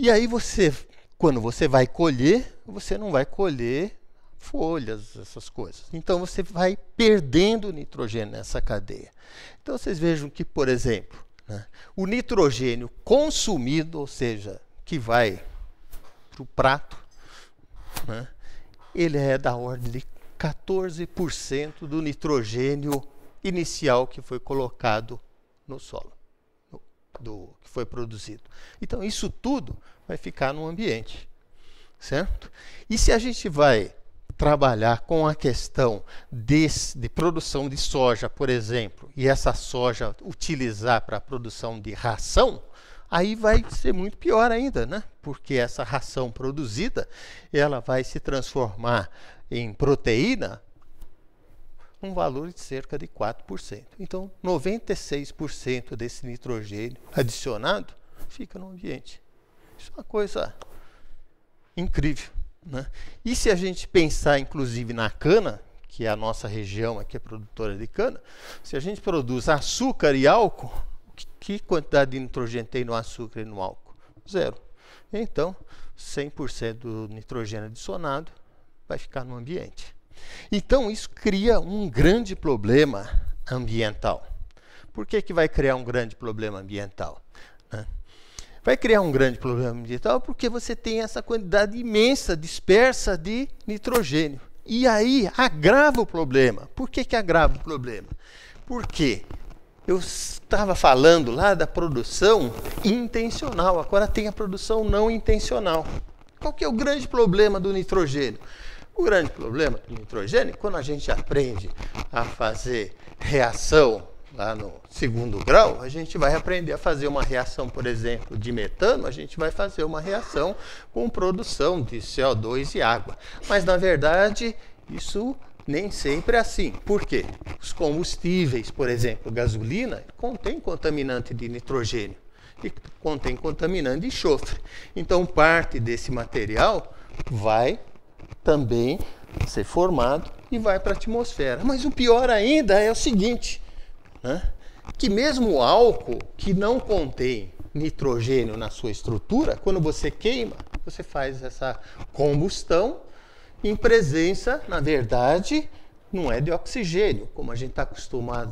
E aí quando você vai colher, você não vai colher folhas, essas coisas. Então você vai perdendo nitrogênio nessa cadeia. Então vocês vejam que, por exemplo, né, o nitrogênio consumido, ou seja, que vai para o prato, né, ele é da ordem de 14% do nitrogênio inicial que foi colocado no solo, que foi produzido. Então isso tudo vai ficar no ambiente, certo? E se a gente vai trabalhar com a questão de produção de soja, por exemplo, e essa soja utilizar para a produção de ração, aí vai ser muito pior ainda, né? Porque essa ração produzida, ela vai se transformar em proteína um valor de cerca de 4%. Então, 96% desse nitrogênio adicionado fica no ambiente. Isso é uma coisa incrível, né? E se a gente pensar, inclusive, na cana, que é a nossa região aqui é produtora de cana, se a gente produz açúcar e álcool, que quantidade de nitrogênio tem no açúcar e no álcool? Zero. Então, 100% do nitrogênio adicionado vai ficar no ambiente. Então, isso cria um grande problema ambiental. Por que vai criar um grande problema ambiental? Vai criar um grande problema ambiental porque você tem essa quantidade imensa, dispersa de nitrogênio. E aí agrava o problema. Por que agrava o problema? Porque eu estava falando lá da produção intencional, agora tem a produção não intencional. Qual que é o grande problema do nitrogênio? O grande problema do nitrogênio, quando a gente aprende a fazer reação lá no segundo grau, a gente vai aprender a fazer uma reação, por exemplo, de metano, a gente vai fazer uma reação com produção de CO2 e água. Mas, na verdade, isso nem sempre é assim. Por quê? Os combustíveis, por exemplo, gasolina, contém contaminante de nitrogênio e contém contaminante de enxofre. Então, parte desse material vai também ser formado e vai para a atmosfera. Mas o pior ainda é o seguinte, né? Que mesmo o álcool que não contém nitrogênio na sua estrutura, quando você queima, você faz essa combustão em presença, na verdade, não é de oxigênio, como a gente está acostumado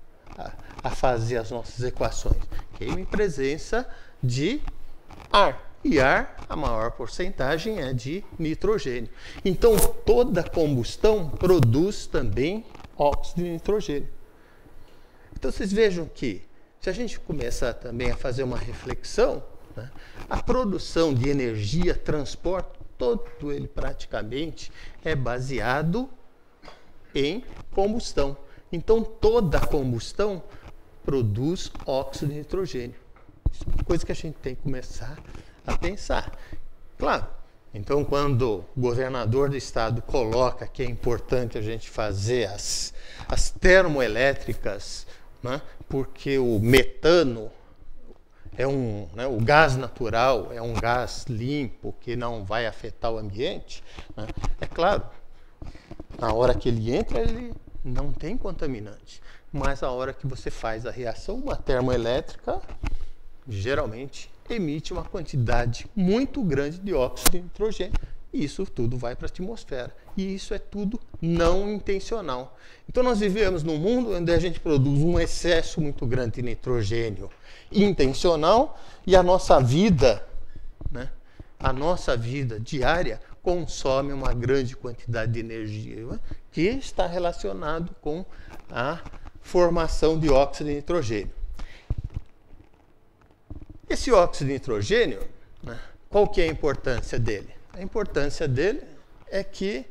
a fazer as nossas equações. Queima em presença de ar. E ar, a maior porcentagem é de nitrogênio. Então, toda combustão produz também óxido de nitrogênio. Então, vocês vejam que, se a gente começar também a fazer uma reflexão, né, a produção de energia, transporte, todo ele praticamente é baseado em combustão. Então, toda combustão produz óxido de nitrogênio. Isso é uma coisa que a gente tem que começar a pensar. Claro, então quando o governador do estado coloca que é importante a gente fazer as termoelétricas, né, porque o metano é o gás natural, é um gás limpo que não vai afetar o ambiente, né, é claro, na hora que ele entra, ele não tem contaminante. Mas a hora que você faz a reação, uma termoelétrica, geralmente emite uma quantidade muito grande de óxido de nitrogênio. E isso tudo vai para a atmosfera. E isso é tudo não intencional. Então nós vivemos num mundo onde a gente produz um excesso muito grande de nitrogênio intencional e a nossa vida, né, a nossa vida diária consome uma grande quantidade de energia, né, que está relacionado com a formação de óxido de nitrogênio. Esse óxido de nitrogênio, né, qual que é a importância dele? A importância dele é que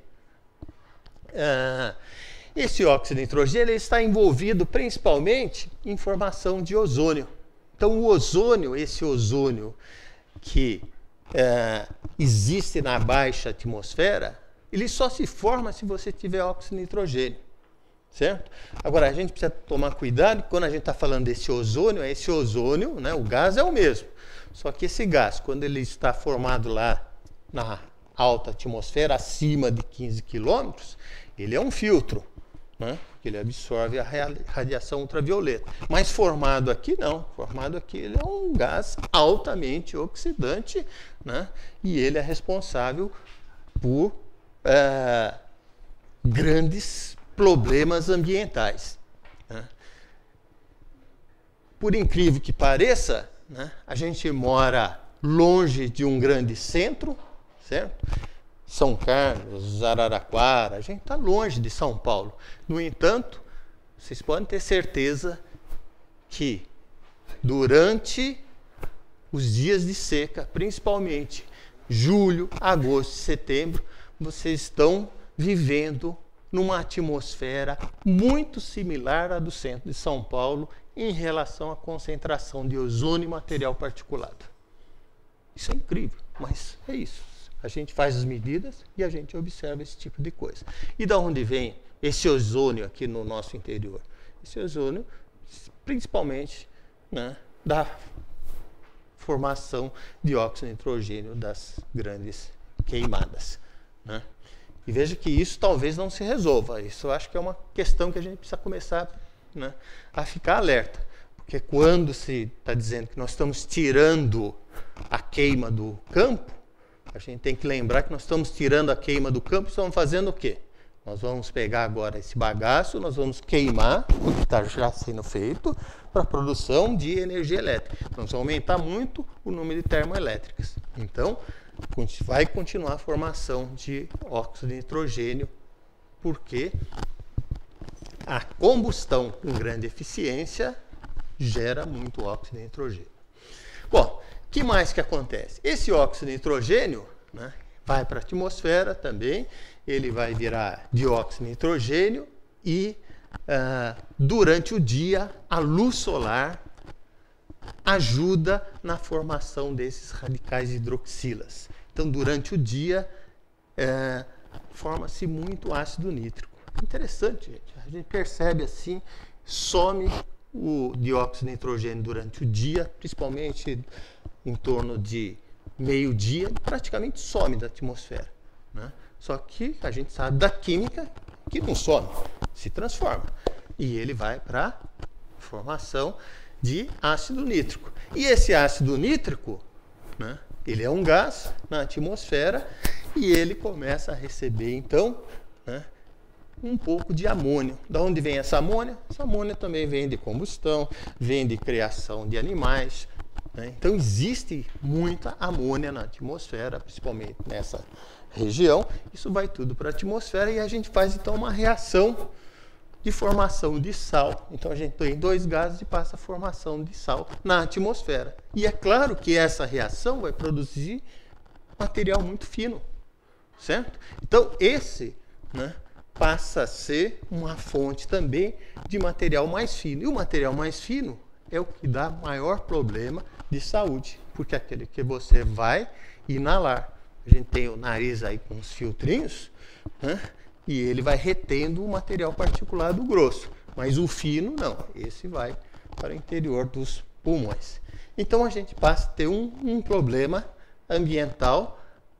esse óxido de nitrogênio ele está envolvido principalmente em formação de ozônio. Então, o ozônio, esse ozônio que existe na baixa atmosfera, ele só se forma se você tiver óxido de nitrogênio. Certo? Agora, a gente precisa tomar cuidado quando a gente está falando desse ozônio, né, o gás é o mesmo. Só que esse gás, quando ele está formado lá na alta atmosfera, acima de 15 km, ele é um filtro. né? Porque ele absorve a radiação ultravioleta. Mas formado aqui não. Formado aqui ele é um gás altamente oxidante, né? E ele é responsável por grandes problemas ambientais, né? Por incrível que pareça, né, a gente mora longe de um grande centro, certo? São Carlos, Araraquara, a gente está longe de São Paulo. No entanto, vocês podem ter certeza que durante os dias de seca, principalmente julho, agosto e setembro, vocês estão vivendo numa atmosfera muito similar à do centro de São Paulo em relação à concentração de ozônio e material particulado. Isso é incrível, mas é isso. A gente faz as medidas e a gente observa esse tipo de coisa. E da onde vem esse ozônio aqui no nosso interior? Esse ozônio, principalmente, né, da formação de óxido de nitrogênio das grandes queimadas, né? E veja que isso talvez não se resolva. Isso eu acho que é uma questão que a gente precisa começar, né, a ficar alerta. Porque quando se está dizendo que nós estamos tirando a queima do campo, a gente tem que lembrar que nós estamos tirando a queima do campo e estamos fazendo o quê? Nós vamos pegar agora esse bagaço, nós vamos queimar o que está já sendo feito para a produção de energia elétrica. Então, nós vamos aumentar muito o número de termoelétricas. Então, vai continuar a formação de óxido de nitrogênio, porque a combustão com grande eficiência gera muito óxido de nitrogênio. Bom, o que mais que acontece? Esse óxido de nitrogênio, né, vai para a atmosfera também, ele vai virar dióxido de nitrogênio e durante o dia a luz solar ajuda na formação desses radicais hidroxilas. Então, durante o dia, forma-se muito ácido nítrico. Interessante, gente. A gente percebe assim, some o dióxido de nitrogênio durante o dia, principalmente em torno de meio-dia, praticamente some da atmosfera, né? Só que a gente sabe da química que não some, se transforma. E ele vai para a formação de ácido nítrico. E esse ácido nítrico, né, ele é um gás na atmosfera e ele começa a receber, então, né, um pouco de amônio. Da onde vem essa amônia? Essa amônia também vem de combustão, vem de criação de animais, né? Então, existe muita amônia na atmosfera, principalmente nessa região. Isso vai tudo para a atmosfera e a gente faz, então, uma reação de formação de sal. Então, a gente tem dois gases e passa a formação de sal na atmosfera. E é claro que essa reação vai produzir material muito fino, certo? Então, esse, né, passa a ser uma fonte também de material mais fino. E o material mais fino é o que dá maior problema de saúde, porque é aquele que você vai inalar. A gente tem o nariz aí com os filtrinhos, né? E ele vai retendo o material particulado grosso. Mas o fino, não. Esse vai para o interior dos pulmões. Então, a gente passa a ter um problema ambiental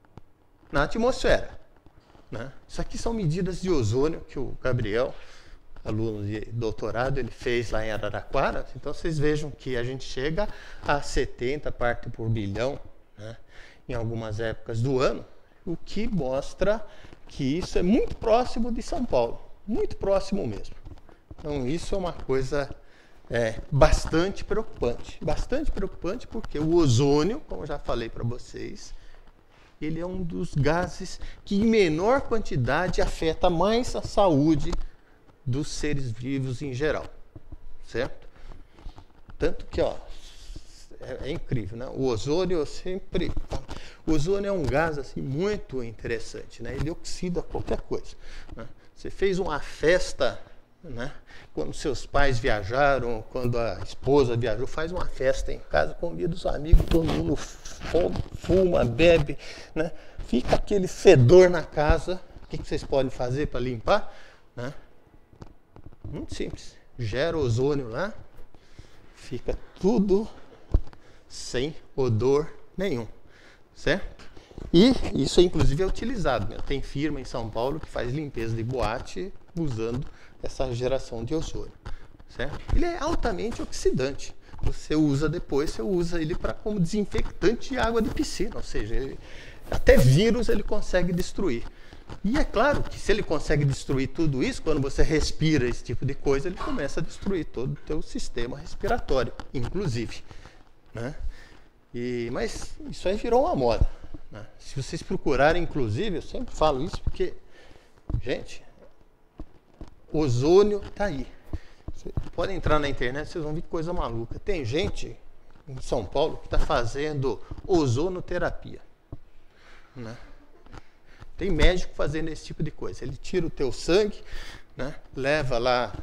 na atmosfera, né? Isso aqui são medidas de ozônio que o Gabriel, aluno de doutorado, ele fez lá em Araraquara. Então, vocês vejam que a gente chega a 70 partes por bilhão, né, em algumas épocas do ano, o que mostra que isso é muito próximo de São Paulo, muito próximo mesmo. Então, isso é uma coisa bastante preocupante porque o ozônio, como eu já falei para vocês, ele é um dos gases que em menor quantidade afeta mais a saúde dos seres vivos em geral, certo? Tanto que, ó, é incrível, né? O ozônio o ozônio é um gás assim muito interessante, né? Ele oxida qualquer coisa, né? Você fez uma festa, né, quando seus pais viajaram, quando a esposa viajou, faz uma festa em casa, convida os amigos, todo mundo fuma, bebe, né? Fica aquele fedor na casa. O que vocês podem fazer para limpar, né? Muito simples. Gera ozônio lá, fica tudo sem odor nenhum, certo? E isso, inclusive, é utilizado, né? Tem firma em São Paulo que faz limpeza de boate usando essa geração de ozônio. Certo? Ele é altamente oxidante. Você usa depois, você usa ele como desinfectante de água de piscina, ou seja, até vírus ele consegue destruir. E é claro que se ele consegue destruir tudo isso, quando você respira esse tipo de coisa, ele começa a destruir todo o teu sistema respiratório, inclusive. Né? Mas isso aí virou uma moda. Né? Se vocês procurarem, inclusive, eu sempre falo isso porque, gente, ozônio está aí. Vocês podem entrar na internet, vocês vão ver que coisa maluca. Tem gente em São Paulo que está fazendo ozonoterapia. Né? Tem médico fazendo esse tipo de coisa. Ele tira o teu sangue, né? Leva lá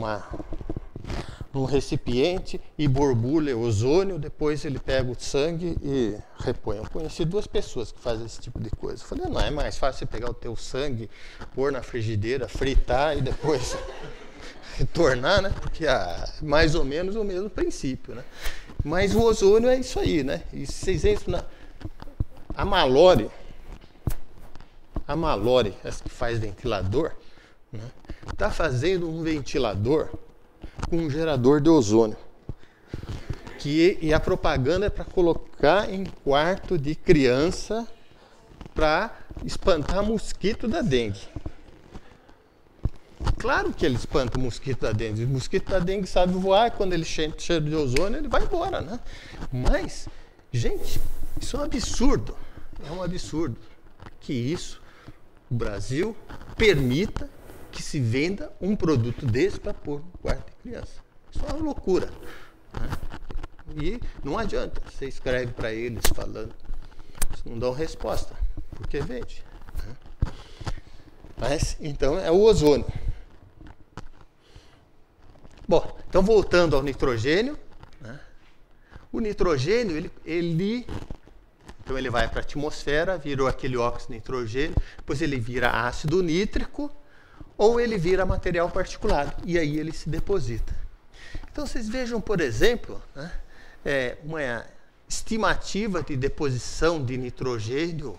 num recipiente e borbulha ozônio, depois ele pega o sangue e repõe. Eu conheci 2 pessoas que fazem esse tipo de coisa. Eu falei, não, é mais fácil você pegar o teu sangue, pôr na frigideira, fritar e depois retornar, né? Porque é mais ou menos o mesmo princípio, né? Mas o ozônio é isso aí, né? E vocês entram a Mallory, essa que faz ventilador, né? Tá fazendo um ventilador com um gerador de ozônio. E a propaganda é para colocar em quarto de criança para espantar mosquito da dengue. Claro que ele espanta o mosquito da dengue. O mosquito da dengue sabe voar, quando ele sente cheiro de ozônio, ele vai embora, né? Mas, gente, isso é um absurdo. É um absurdo que isso, o Brasil, permita que se venda um produto desse para pôr no quarto de criança. Isso é uma loucura. Né? E não adianta. Você escreve para eles falando. Eles não dão resposta, porque vende. Né? Mas, então, é o ozônio. Bom, então voltando ao nitrogênio, né? O nitrogênio, ele vai para a atmosfera, virou aquele óxido de nitrogênio, depois ele vira ácido nítrico, ou ele vira material particulado, e aí ele se deposita. Então vocês vejam, por exemplo, né, uma estimativa de deposição de nitrogênio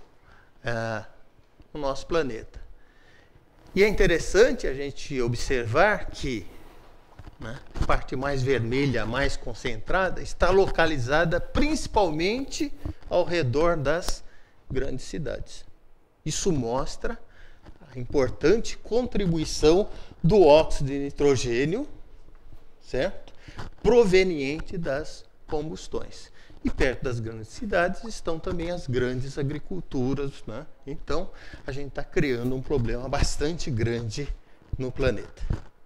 no nosso planeta. E é interessante a gente observar que, né, a parte mais vermelha, mais concentrada, está localizada principalmente ao redor das grandes cidades. Isso mostra a importante contribuição do óxido de nitrogênio, certo? Proveniente das combustões. E perto das grandes cidades estão também as grandes agriculturas, né? Então, a gente está criando um problema bastante grande no planeta.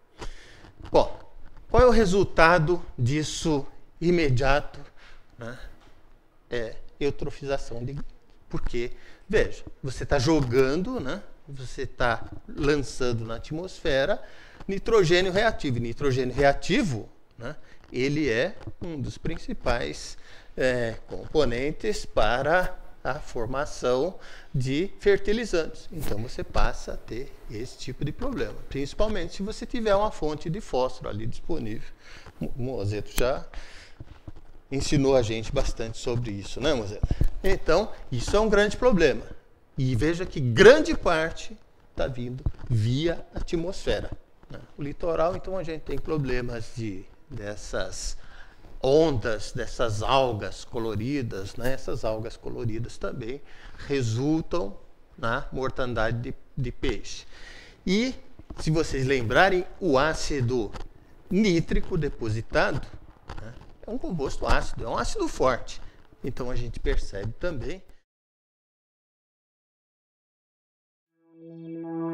Bom, qual é o resultado disso imediato? Né? É eutrofização. Porque, veja, você está jogando, né? Você está lançando na atmosfera nitrogênio reativo. E nitrogênio reativo, né? Ele é um dos principais componentes para a formação de fertilizantes. Então você passa a ter esse tipo de problema, principalmente se você tiver uma fonte de fósforo ali disponível. O Mozeto já ensinou a gente bastante sobre isso, né, Mozeto? Então, isso é um grande problema. E veja que grande parte está vindo via atmosfera. Né? O litoral, então, a gente tem problemas dessas ondas, dessas algas coloridas, né? Essas algas coloridas também resultam na mortandade de peixe. E, se vocês lembrarem, o ácido nítrico depositado, né, é um composto ácido, é um ácido forte. Então, a gente percebe também